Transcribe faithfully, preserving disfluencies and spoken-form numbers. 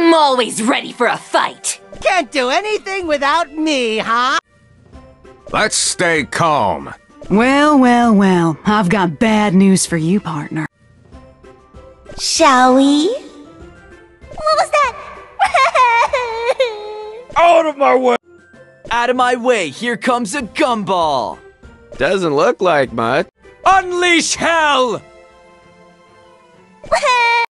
I'm always ready for a fight. Can't do anything without me, huh? Let's stay calm. Well, well, well. I've got bad news for you, partner. Shall we? What was that? Out of my way! Out of my way, here comes a gumball! Doesn't look like much. Unleash hell!